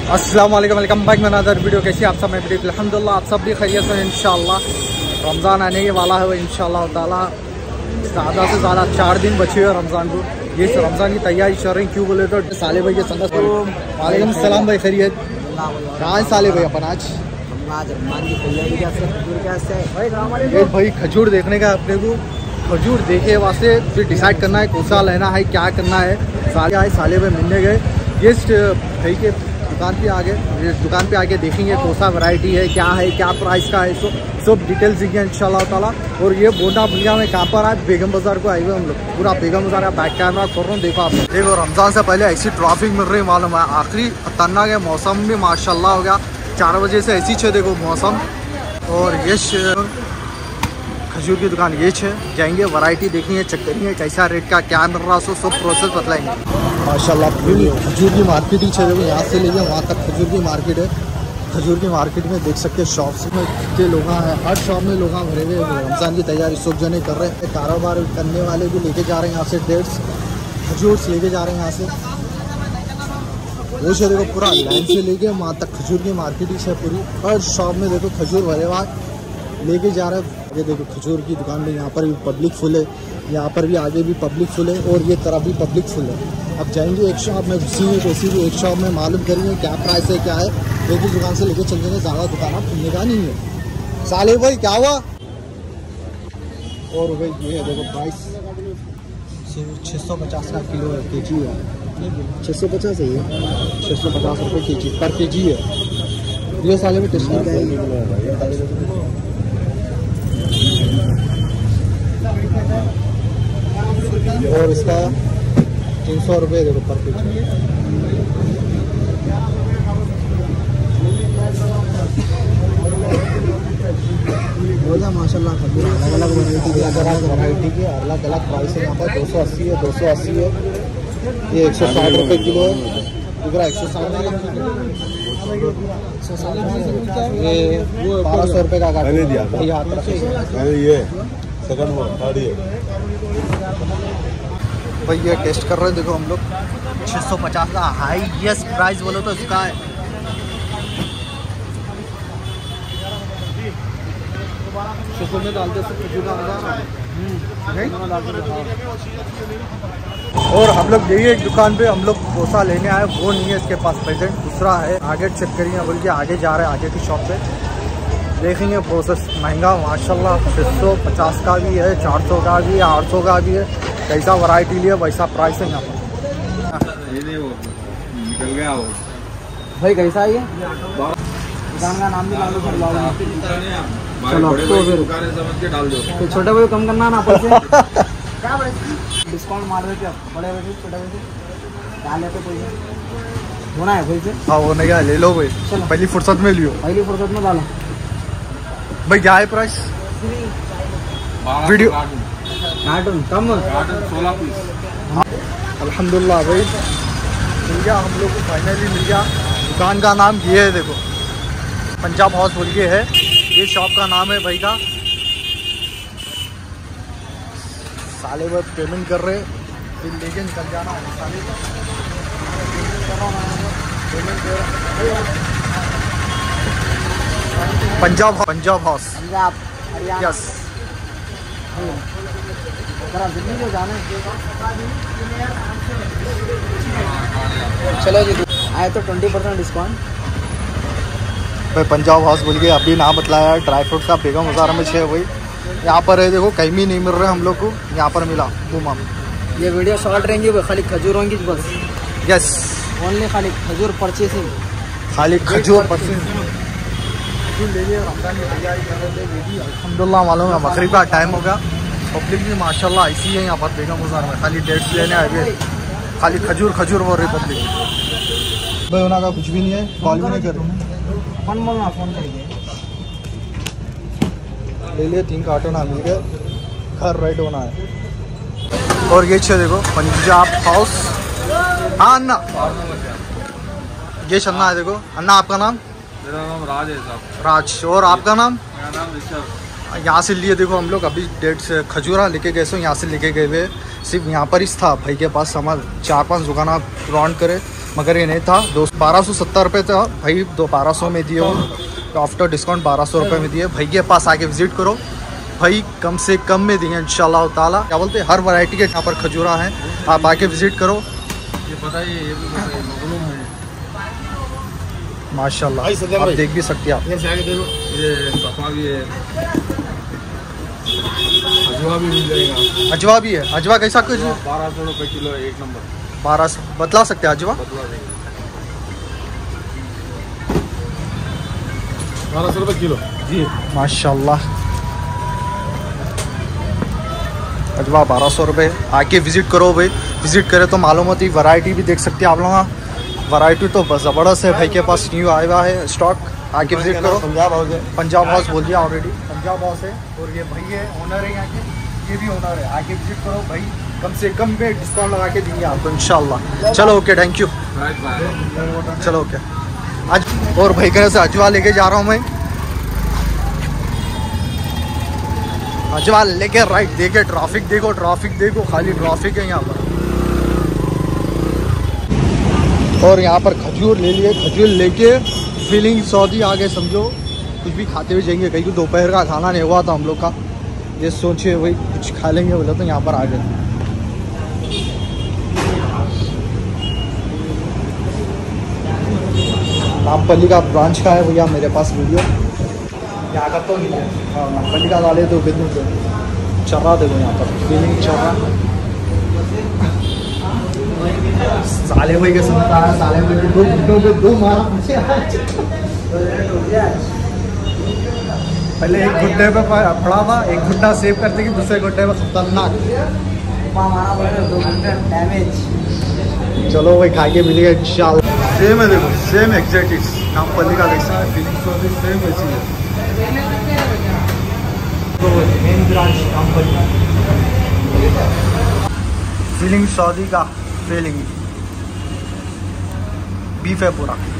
अस्सलाम वालेकुम, welcome back में अनदर वीडियो। कैसी आप सब? मैं अल्हम्दुलिल्लाह आप सब भी खैरियत से इंशाल्लाह। रमज़ान आने ही वाला है इंशाल्लाह ताला। ज़्यादा से ज़्यादा 4 दिन बचे हुए रमज़ान को। ये रमज़ान की तैयारी चल रही, क्यों बोले तो साले भाई के संग। वालेकुम सलाम भाई, खैरियत? कहाँ साले भाई अपन आज रमज़ान की तैयारी भाई खजूर देखने का अपने को। खजूर देखे वास्ते फिर डिसाइड करना है कौन सा लेना है, क्या करना है। साले भाई मिलने गए। ये भाई के दुकान पे आके देखेंगे कौन सा वैरायटी है, क्या प्राइस का है, सब डिटेल्स देंगे इंशाल्लाह ताला। और ये बोना भैया में कहाँ पर आए, बेगम बाज़ार को आए हुए हम लोग। पूरा बेगम बाज़ार का बैक कैमरा कर रहा हूँ, देखो आप। देखो रमज़ान से पहले ऐसी ट्रैफिक मिल रही मालूम है। आखिरी खतरनाक है, मौसम भी माशाल्लाह हो गया। 4 बजे से ऐसी है देखो मौसम। और ये खजूर की दुकान ये जाएंगे, वैरायटी देखेंगे, चेक करेंगे कैसा रेट का क्या मिल रहा, सब प्रोसेस बतलाएंगे माशाल्लाह। खजूर की मार्केट ही देखो, यहाँ से लेके वहाँ तक खजूर की मार्केट है। खजूर की मार्केट में देख सकते हैं शॉप्स में कितने लोग हैं। हर शॉप में लोग भरे हुए। रमज़ान की तैयारी सब जने कर रहे हैं। कारोबार करने वाले भी लेके जा रहे हैं यहाँ से डेट्स, खजूर लेके जा रहे हैं यहाँ से। वो से देखो पूरा लाइन से लेके वहाँ तक खजूर की मार्केट ही है पूरी। हर शॉप में देखो खजूर भरे हुआ लेके जा रहे हैं। ये देखो खजूर की दुकान में यहाँ पर भी पब्लिक फुल है, यहाँ पर भी आगे भी पब्लिक फुल है, और ये तरफ भी पब्लिक फुल है। अब जाएंगे एक शॉप में घुसेंगे, किसी भी एक शॉप में मालूम करेंगे क्या प्राइस है, क्या है। एक ही दुकान से लेके चल जाएंगे, ज़्यादा दुकान आप खुलने का नहीं है। साले भाई क्या हुआ? और भाई ये है देखो प्राइस 650 का किलो है, के जी है। 650 है ये, 650 रुपये के जी पर के जी है। ये साले में टेस्ट और इसका 300 रुपये देखो पर के जी। बोला माशाल्लाह खजूर अलग अलग वैरायटी के अलग अलग प्राइस है। यहाँ पर 280 है, 280 है। ये 160 रुपये किलो है। दूसरा 160 ये 1200 रुपये का काट दिया ये सेकंड भाई। ये टेस्ट कर रहे हैं देखो हम लोग। 650 का हाईएस्ट प्राइस बोलो तो इसका है। में डालते और हम लोग यही एक दुकान पे हम लोग डोसा लेने आए, वो नहीं है इसके पास प्रेजेंट, दूसरा है। आगे चेक करिए, बल्कि आगे जा रहे हैं, आगे की शॉप पे देखेंगे प्रोसेस। महंगा माशाल्लाह 650 का भी है, 400 का भी है, 800 का भी है। कैसा वैरायटी लिया वैसा प्राइस है यहाँ पर। निकल गया वो भाई कैसा है ये दुकान का नाम भी डाल दो। चलो तो फिर डाल दो, तो छोटे भाई कम करना ना अपन से। डिस्काउंट मार देते बड़े भाई, छोटे भाई डाल लेते पैसे होना है पैसे। हाँ वो नहीं ले लो भाई, पहली फुर्सत में लियो, पहली फुर्सत में डालो भाई। क्या है प्राइस? वीडियो कार्टून कम 16 पीस। अल्हम्दुलिल्लाह भाई मिल गया हम लोग को, फाइनली मिल गया। दुकान का नाम ये है देखो, पंजाब हाउस बोल के है ये शॉप का नाम है भाई का। साले वो पेमेंट कर रहे, फिर लेके निकल जाना है। साले पेमेंट पंजाब हाउस यस। चलो जी आए तो 20% डिस्काउंट भाई। पंजाब हाउस बोल के अभी नाम बतलाया है। ड्राई फ्रूट का बेगम बाज़ार में है वही। यहाँ पर है देखो, कहीं भी नहीं मिल रहे हम लोग को, यहाँ पर मिला बुमा में। ये वीडियो शॉर्ट रहेंगी, खाली खजूर होंगी बस। यस ओनली खाली खजूर परचेसिंग, खाली खजूर परचेसिंग ले लिए। रमज़ान की तैयारी कर रहे थे अल्हम्दुलिल्लाह। मालूम है मगरिब का टाइम हो गया। पब्लिक भी माशाल्लाह ऐसी है यहाँ पर बेगम बाज़ार में, खाली डेट्स लेने आए हुए, खाली खजूर बोल रही पब्लिक भाई। होना का कुछ भी नहीं है, कॉल भी नहीं कर रहा फोन बोलना, फोन करेंगे। ले लिए 3 कार्टून मिल गए, घर राइट होना है। और ये देखो पंजाब हाउस। हाँ अन्ना ये चलना है देखो। अन्ना आपका नाम? मेरा नाम राज है साहब। राज। और आपका नाम? मेरा नाम ऋषभ। यहाँ से लिए देखो हम लोग अभी डेट्स खजूरा लेके गए, सो यहाँ से लेके गए हुए। सिर्फ यहाँ पर ही था भाई के पास सामान। 4-5 दुकान राउंड करे, मगर ये नहीं था। 1270 रुपये था भाई, 1200 में दिए वो, आफ्टर डिस्काउंट 1200 रुपये में दिए। भाई के पास आके विजिट करो भाई, कम से कम में दिए इंशाल्लाह ताला। क्या बोलते हैं, हर वैरायटी के यहाँ पर खजूरा हैं, आप आके विजिट करो। ये बताइए, ये भी बताइए, मखलूम है माशाल्लाह, आप देख भी सकते हैं आप। ये आगे देखो, ये सफा भी है, अजवा भी मिल जाएगा। अजवा भी है, अजवा कैसा कुछ? 1200 रुपये किलो है, 1 नंबर। 1200 बतला सकते हैं अजवा? बदला देंगे 1200 रुपये किलो जी। माशाल्लाह, अजवा 1200 रुपये। आके विजिट करो भाई, विजिट करें तो मालूम होती। वैरायटी भी देख सकते हैं आप लोग, वैरायटी तो ज़बरदस्त है भाई के पास, न्यू आया हुआ है स्टॉक। आके विजिट करो। पंजाब हाउस है, पंजाब हाउस बोल दिया ऑलरेडी, पंजाब हाउस है। और ये भाई है, ओनर है यहाँ के, ये भी ओनर है। आके विजिट करो भाई, कम से कम में डिस्काउंट लगा के देंगे आपको इंशाल्लाह। चलो ओके, थैंक यू। चलो ओके। आज और भाई घर से अजवा लेके जा रहा हूँ मैं, अजवा लेके राइट। देखे ट्रैफिक, देखो ट्रैफिक, देखो खाली ट्रैफिक है यहाँ पर। और यहाँ पर खजूर ले लिए, खजूर लेके फीलिंग सऊदी आ गए समझो। कुछ भी खाते हुए जाएंगे, कहीं दोपहर का खाना नहीं हुआ था हम लोग का, ये सोचे वही कुछ खा लेंगे बोले तो यहाँ पर आ गए। नामपल्ली का ब्रांच का है भैया मेरे पास वीडियो, यहाँ का तो नहीं है। हाँ, नामपल्ली का डाले तो बिल्कुल चर्रा देखो यहाँ पर, फीलिंग चर्रा। साले भाई के सुनता है, साले भाई के 2 घंटों पे 2 मारा पीछे। पहले एक घुट्टे पे पड़ा था, एक घुट्टा सेव करते कि दूसरे घुट्टे पे खतरनाक। चलो भाई खा के मिलेगा इंशाल्लाह। सेम है देखो, सेम एग्जैक्ट नामपल्ली का कैसा है, फीलिंग तो सेम वैसी है। तो main branch Nampally, feeling Saudi का फीलिंग बीफ है पूरा।